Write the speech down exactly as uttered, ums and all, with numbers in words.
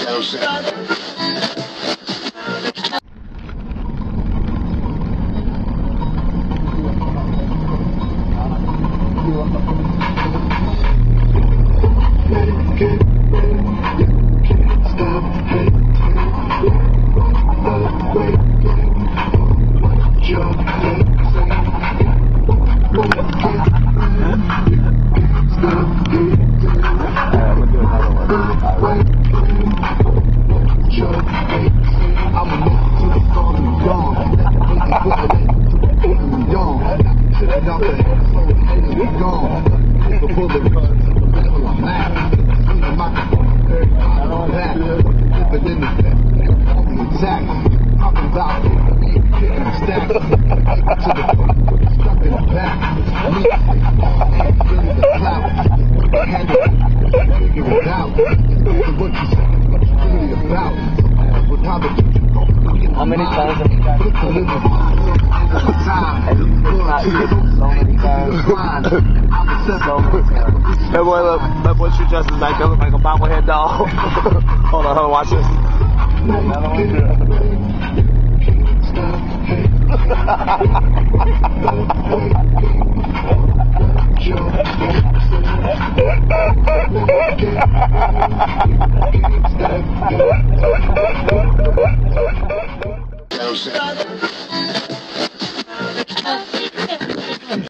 know what I'm saying? How many times have you got so many times? So many times. That boy, look, that boy shoot Justice back there, look like a bobblehead doll. Hold on, hold on, watch this. Another one.